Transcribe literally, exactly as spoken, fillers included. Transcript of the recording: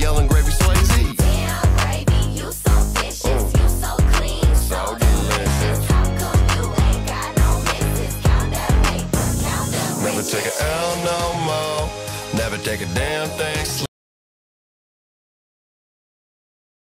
yelling gravy Swayze. Damn, gravy, you so vicious, Mm. you so clean, So delicious. How come you ain't got no misses? Count that paper, count that Never take a L no more. Never take a damn thing slow.